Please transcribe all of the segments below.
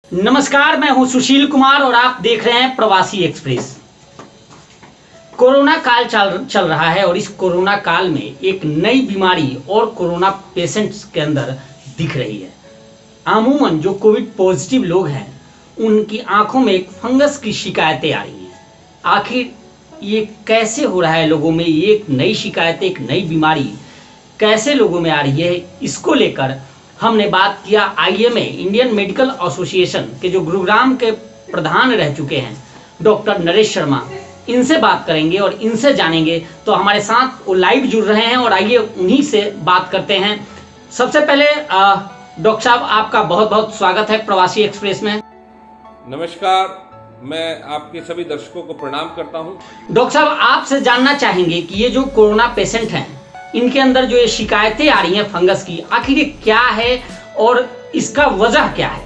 नमस्कार, मैं हूं सुशील कुमार और आप देख रहे हैं प्रवासी एक्सप्रेस। कोरोना काल चल रहा है और इस कोरोना काल में एक नई बीमारी और कोरोना पेशेंट्स के अंदर दिख रही है। अमूमन जो कोविड पॉजिटिव लोग हैं उनकी आंखों में एक फंगस की शिकायतें आ रही हैं। आखिर ये कैसे हो रहा है लोगों में, ये एक नई शिकायत, एक नई बीमारी कैसे लोगों में आ रही है, इसको लेकर हमने बात किया आईएमए इंडियन मेडिकल एसोसिएशन के जो गुरुग्राम के प्रधान रह चुके हैं डॉक्टर नरेश शर्मा। इनसे बात करेंगे और इनसे जानेंगे। तो हमारे साथ वो लाइव जुड़ रहे हैं और आइए उन्हीं से बात करते हैं। सबसे पहले डॉक्टर साहब, आपका बहुत बहुत स्वागत है प्रवासी एक्सप्रेस में। नमस्कार, मैं आपके सभी दर्शकों को प्रणाम करता हूं। डॉक्टर साहब, आपसे जानना चाहेंगे कि ये जो कोरोना पेशेंट हैं इनके अंदर जो ये शिकायतें आ रही हैं फंगस की, आखिर ये क्या है और इसका वजह क्या है?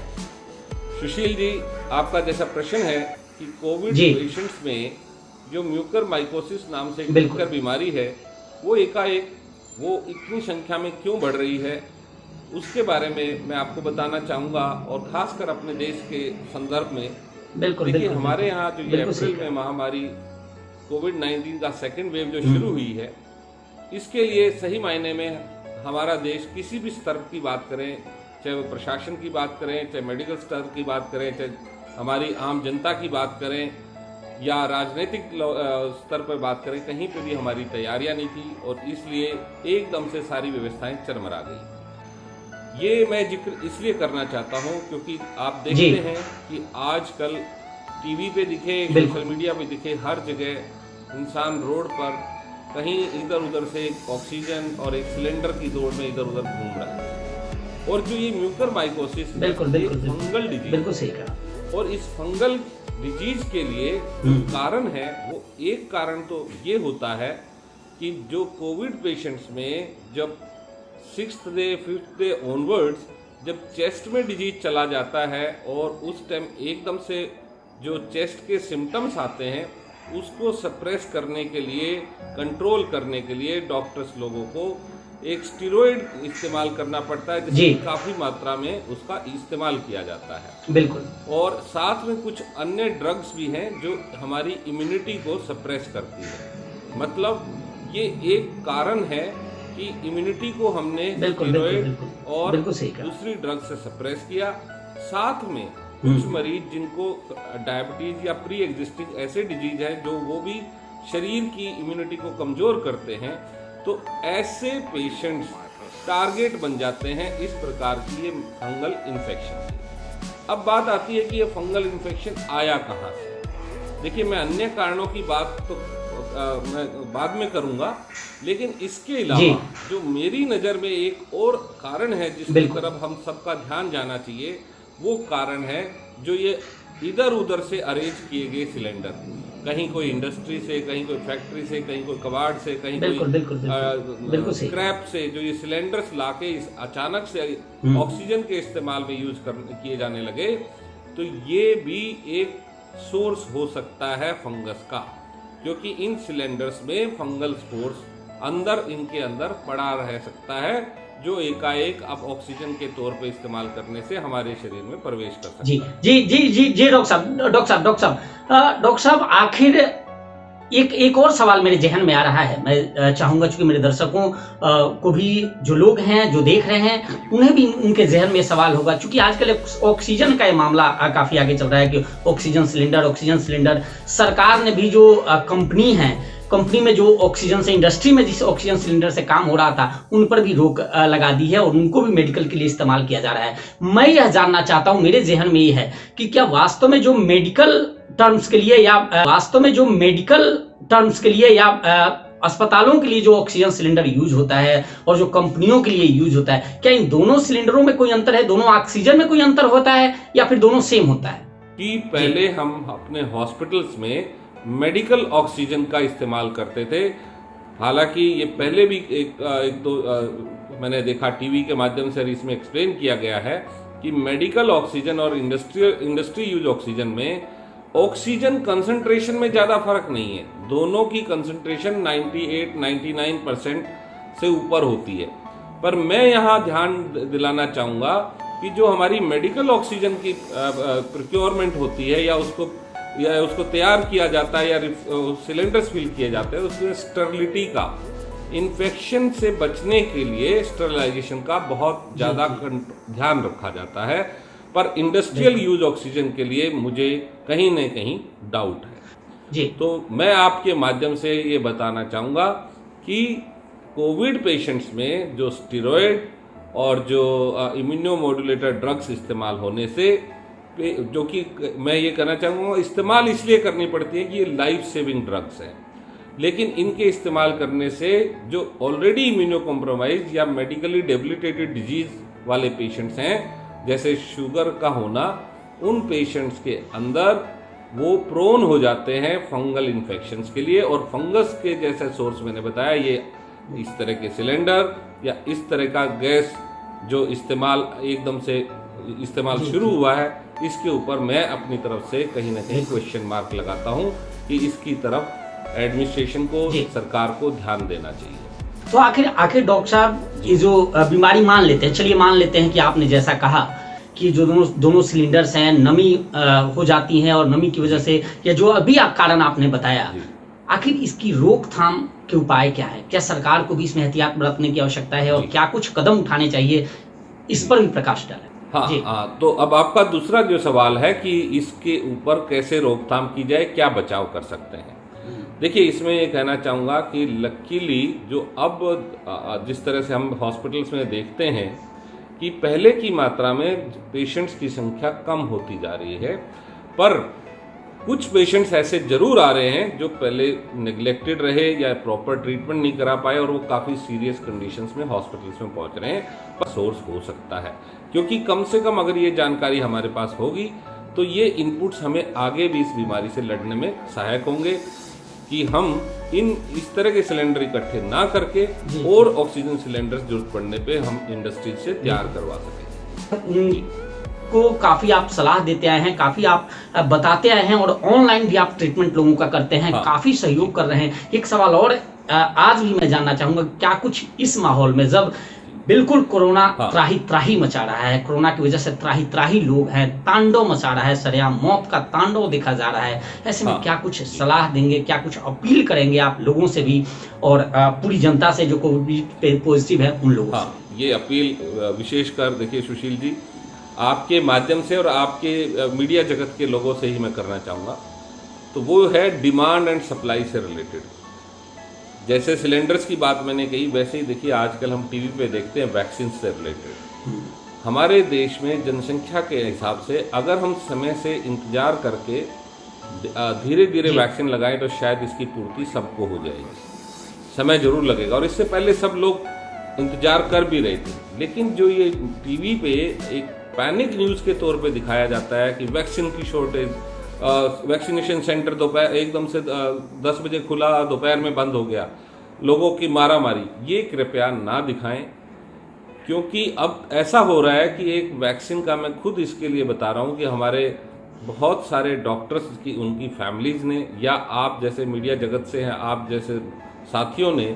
सुशील जी, आपका जैसा प्रश्न है कि कोविड पेशेंट्स में जो म्यूकरमाइकोसिस नाम से एक भयंकर बीमारी है वो एकाएक वो इतनी संख्या में क्यों बढ़ रही है, उसके बारे में मैं आपको बताना चाहूँगा और खासकर अपने देश के संदर्भ में। देखिए, हमारे यहाँ जो ये अप्रैल में महामारी कोविड-19 का सेकेंड वेव जो शुरू हुई है, इसके लिए सही मायने में हमारा देश किसी भी स्तर की बात करें, चाहे वो प्रशासन की बात करें, चाहे मेडिकल स्तर की बात करें, चाहे हमारी आम जनता की बात करें या राजनीतिक स्तर पर बात करें, कहीं पे भी हमारी तैयारियां नहीं थी और इसलिए एकदम से सारी व्यवस्थाएं चरमरा गई। ये मैं जिक्र इसलिए करना चाहता हूं क्योंकि आप देखते हैं कि आजकल टीवी पे दिखे, सोशल मीडिया पे दिखे, हर जगह इंसान रोड पर कहीं इधर उधर से ऑक्सीजन और एक सिलेंडर की दौड़ में इधर उधर घूम रहा है। और जो ये म्यूकरमाइकोसिस फंगल डिजीज, बिल्कुल सही कहा। और इस फंगल डिजीज के लिए जो कारण है वो एक कारण तो ये होता है कि जो कोविड पेशेंट्स में जब 6th day 5th day onwards जब चेस्ट में डिजीज चला जाता है और उस टाइम एकदम से जो चेस्ट के सिम्टम्स आते हैं उसको सप्रेस करने के लिए, कंट्रोल करने के लिए डॉक्टर्स लोगों को एक स्टेरॉइड इस्तेमाल करना पड़ता है, जिसकी काफी मात्रा में उसका इस्तेमाल किया जाता है। बिल्कुल। और साथ में कुछ अन्य ड्रग्स भी हैं जो हमारी इम्यूनिटी को सप्रेस करती है। मतलब ये एक कारण है कि इम्यूनिटी को हमने स्टेरॉइड और दूसरी ड्रग से सप्रेस किया। साथ में कुछ मरीज जिनको डायबिटीज या प्री एग्जिस्टिंग ऐसे डिजीज है जो वो भी शरीर की इम्यूनिटी को कमजोर करते हैं, तो ऐसे पेशेंट्स टारगेट बन जाते हैं इस प्रकार की ये फंगल इन्फेक्शन। अब बात आती है कि ये फंगल इन्फेक्शन आया कहाँ से। देखिए, मैं अन्य कारणों की बात तो मैं बाद में करूंगा, लेकिन इसके अलावा जो मेरी नज़र में एक और कारण है जिसकी तरफ हम सबका ध्यान जाना चाहिए, वो कारण है जो ये इधर उधर से अरेंज किए गए सिलेंडर, कहीं कोई इंडस्ट्री से, कहीं कोई फैक्ट्री से, कहीं कोई कबाड़ से, कहीं कोई स्क्रैप से जो ये सिलेंडर्स लाके इस अचानक से ऑक्सीजन के इस्तेमाल में यूज किए जाने लगे, तो ये भी एक सोर्स हो सकता है फंगस का, क्योंकि इन सिलेंडर्स में फंगल स्पोर्स अंदर इनके अंदर पड़ा रह सकता है जो एकाएक अब ऑक्सीजन के तौर पे इस्तेमाल करने से हमारे शरीर में प्रवेश कर सकता है। जी डॉक्टर साहब, आखिर एक और सवाल मेरे जहन में आ रहा है। मैं चाहूंगा, चूंकि मेरे दर्शकों को भी, जो लोग हैं जो देख रहे हैं, उन्हें भी उनके जहन में सवाल होगा, चूंकि आजकल ऑक्सीजन का ये मामला काफी आगे चल रहा है कि ऑक्सीजन सिलेंडर सरकार ने भी जो कंपनी में जो ऑक्सीजन से, इंडस्ट्री में जिस ऑक्सीजन सिलेंडर से काम हो रहा था उन पर भी रोक लगा दी है और उनको भी मेडिकल के लिए इस्तेमाल किया जा रहा है। मैं यह जानना चाहता हूं, मेरे जहन में ये है कि क्या वास्तव में जो मेडिकल टर्म्स के लिए या अस्पतालों के लिए जो ऑक्सीजन सिलेंडर यूज होता है और जो कंपनियों के लिए यूज होता है, क्या इन दोनों सिलेंडरों में कोई अंतर है? दोनों ऑक्सीजन में कोई अंतर होता है या फिर दोनों सेम होता है? कि पहले हम अपने हॉस्पिटल्स में मेडिकल ऑक्सीजन का इस्तेमाल करते थे। हालांकि ये पहले भी एक दो मैंने देखा टीवी के माध्यम से, इसमें एक्सप्लेन किया गया है कि मेडिकल ऑक्सीजन और इंडस्ट्री यूज ऑक्सीजन में ऑक्सीजन कंसंट्रेशन में ज्यादा फर्क नहीं है। दोनों की कंसंट्रेशन 98-99% से ऊपर होती है। पर मैं यहाँ ध्यान दिलाना चाहूंगा कि जो हमारी मेडिकल ऑक्सीजन की प्रोक्योरमेंट होती है या उसको तैयार किया जाता है या सिलेंडर्स फिल किए जाते हैं, उसमें स्टरलिटी का, इन्फेक्शन से बचने के लिए स्टरलाइजेशन का बहुत ज़्यादा ध्यान रखा जाता है। पर इंडस्ट्रियल यूज ऑक्सीजन के लिए मुझे कहीं न कहीं डाउट है जी। तो मैं आपके माध्यम से ये बताना चाहूँगा कि कोविड पेशेंट्स में जो स्टेरॉयड और जो इम्यूनोमोडुलेटर ड्रग्स इस्तेमाल होने से, जो कि मैं ये कहना चाहूँगा इस्तेमाल इसलिए करनी पड़ती है कि ये लाइफ सेविंग ड्रग्स हैं, लेकिन इनके इस्तेमाल करने से जो ऑलरेडी इम्यूनो कॉम्प्रोमाइज या मेडिकली डेबिलिटेटेड डिजीज वाले पेशेंट्स हैं, जैसे शुगर का होना, उन पेशेंट्स के अंदर वो प्रोन हो जाते हैं फंगल इन्फेक्शंस के लिए। और फंगस के जैसे सोर्स मैंने बताया, ये इस तरह के सिलेंडर या इस तरह का गैस जो एकदम से इस्तेमाल शुरू हुआ है, इसके ऊपर मैं अपनी तरफ से कहीं ना कहीं क्वेश्चन मार्क लगाता हूं कि इसकी तरफ एडमिनिस्ट्रेशन को, सरकार को ध्यान देना चाहिए। तो आखिर डॉक्टर साहब, ये जो बीमारी मान लेते हैं, चलिए मान लेते हैं कि आपने जैसा कहा कि जो दोनों सिलेंडर्स हैं, नमी हो जाती है और नमी की वजह से, या जो अभी कारण आपने बताया, आखिर इसकी रोकथाम के उपाय क्या है? क्या सरकार को भी इसमें एहतियात बरतने की आवश्यकता है और क्या कुछ कदम उठाने चाहिए, इस पर भी प्रकाश डालें। हाँ, तो अब आपका दूसरा जो सवाल है कि इसके ऊपर कैसे रोकथाम की जाए, क्या बचाव कर सकते हैं। देखिए, इसमें ये कहना चाहूँगा कि लकीली जो अब जिस तरह से हम हॉस्पिटल्स में देखते हैं कि पहले की मात्रा में पेशेंट्स की संख्या कम होती जा रही है, पर कुछ पेशेंट्स ऐसे जरूर आ रहे हैं जो पहले नेग्लेक्टेड रहे या प्रॉपर ट्रीटमेंट नहीं करा पाए और वो काफ़ी सीरियस कंडीशंस में हॉस्पिटल्स में पहुंच रहे हैं। पर सोर्स हो सकता है, क्योंकि कम से कम अगर ये जानकारी हमारे पास होगी तो ये इनपुट्स हमें आगे भी इस बीमारी से लड़ने में सहायक होंगे कि हम इस तरह के सिलेंडर इकट्ठे ना करके और ऑक्सीजन सिलेंडर जरूरत पड़ने पे हम इंडस्ट्री से तैयार करवा सकें। को काफी आप सलाह देते आए हैं, काफी आप बताते आए हैं और ऑनलाइन भी आप ट्रीटमेंट लोगों का करते हैं, काफी सहयोग कर रहे हैं। एक सवाल और आज भी मैं जानना चाहूंगा, क्या कुछ इस माहौल में जब बिल्कुल कोरोना त्राही मचा रहा है, कोरोना की वजह से त्राही लोग हैं, तांडव मचा रहा है, सरेआम मौत का तांडव देखा जा रहा है, ऐसे में क्या कुछ सलाह देंगे, क्या कुछ अपील करेंगे आप लोगों से भी और पूरी जनता से जो कोविड पॉजिटिव है उन लोगों से? ये अपील विशेषकर देखिए सुशील जी, आपके माध्यम से और आपके मीडिया जगत के लोगों से ही मैं करना चाहूँगा। तो वो है डिमांड एंड सप्लाई से रिलेटेड। जैसे सिलेंडर्स की बात मैंने कही, वैसे ही देखिए आजकल हम टीवी पे देखते हैं वैक्सीन से रिलेटेड। हमारे देश में जनसंख्या के हिसाब से अगर हम समय से इंतजार करके धीरे धीरे वैक्सीन लगाएं तो शायद इसकी पूर्ति सबको हो जाएगी। समय जरूर लगेगा और इससे पहले सब लोग इंतजार कर भी रहे थे, लेकिन जो ये टीवी पे एक पैनिक न्यूज़ के तौर पे दिखाया जाता है कि वैक्सीन की शॉर्टेज, वैक्सीनेशन सेंटर दोपहर एकदम से 10 बजे खुला, दोपहर में बंद हो गया, लोगों की मारामारी, ये कृपया ना दिखाएं। क्योंकि अब ऐसा हो रहा है कि एक वैक्सीन का, मैं खुद इसके लिए बता रहा हूं कि हमारे बहुत सारे डॉक्टर्स की, उनकी फैमिलीज ने, या आप जैसे मीडिया जगत से हैं, आप जैसे साथियों ने,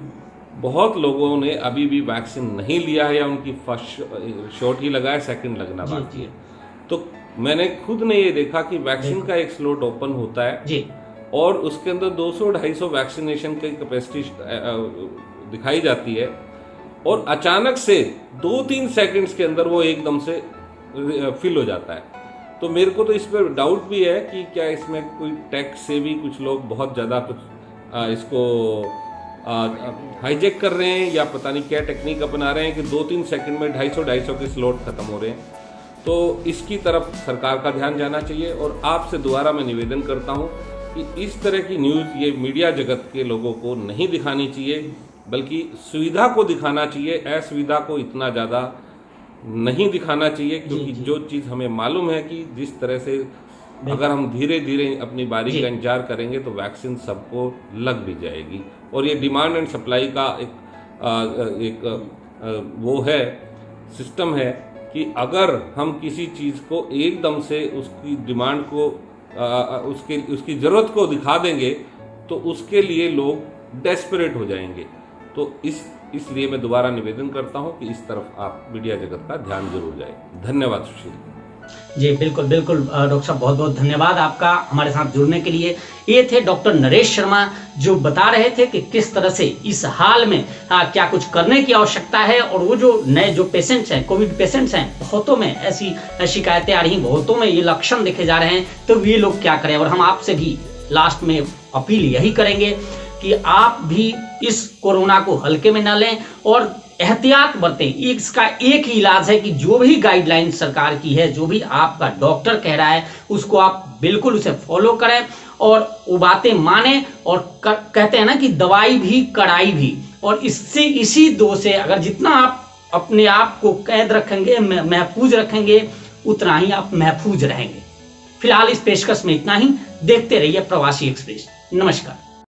बहुत लोगों ने अभी भी वैक्सीन नहीं लिया है या उनकी फर्स्ट शॉट ही लगा है, सेकंड लगना बाकी है। तो मैंने खुद ने ये देखा कि वैक्सीन का एक स्लॉट ओपन होता है और उसके अंदर 200-250 वैक्सीनेशन की कैपेसिटी दिखाई जाती है और अचानक से 2-3 सेकंड्स के अंदर वो एकदम से फिल हो जाता है। तो मेरे को तो इस पर डाउट भी है कि क्या इसमें कोई टैक्स से भी कुछ लोग बहुत ज़्यादा कुछ इसको हाईजेक कर रहे हैं या पता नहीं क्या टेक्निक अपना रहे हैं कि 2-3 सेकंड में 250 के स्लॉट खत्म हो रहे हैं। तो इसकी तरफ सरकार का ध्यान जाना चाहिए और आपसे दोबारा मैं निवेदन करता हूं कि इस तरह की न्यूज़ ये मीडिया जगत के लोगों को नहीं दिखानी चाहिए, बल्कि सुविधा को दिखाना चाहिए, असुविधा को इतना ज़्यादा नहीं दिखाना चाहिए। क्योंकि जो चीज़ हमें मालूम है कि जिस तरह से अगर हम धीरे धीरे अपनी बारी का इंतजार करेंगे तो वैक्सीन सबको लग भी जाएगी। और ये डिमांड एंड सप्लाई का एक वो है, सिस्टम है कि अगर हम किसी चीज़ को एकदम से उसकी डिमांड को उसकी ज़रूरत को दिखा देंगे तो उसके लिए लोग डेस्परेट हो जाएंगे। तो इस इसलिए मैं दोबारा निवेदन करता हूं कि इस तरफ आप मीडिया जगत का ध्यान जरूर जाए। धन्यवाद सुशील जी। बिल्कुल बिल्कुल डॉक्टर साहब, बहुत बहुत धन्यवाद आपका हमारे साथ जुड़ने के लिए। ये थे डॉक्टर नरेश शर्मा जो बता रहे थे कि किस तरह से इस हाल में क्या कुछ करने की आवश्यकता है, और वो जो नए जो पेशेंट्स हैं, कोविड पेशेंट्स हैं, बहुतों में ऐसी शिकायतें आ रही, बहुतों में ये लक्षण देखे जा रहे हैं, तो ये लोग क्या करें। और हम आपसे भी लास्ट में अपील यही करेंगे कि आप भी इस कोरोना को हल्के में न लें और एहतियात बरतें। इसका एक ही इलाज है कि जो भी गाइडलाइन सरकार की है, जो भी आपका डॉक्टर कह रहा है, उसको आप बिल्कुल उसे फॉलो करें और वो बातें माने। और कहते हैं ना कि दवाई भी कड़ाई भी, और इससे इसी दो से अगर जितना आप अपने आप को कैद रखेंगे, महफूज रखेंगे, उतना ही आप महफूज रहेंगे। फिलहाल इस पेशकश में इतना ही। देखते रहिए प्रवासी एक्सप्रेस। नमस्कार।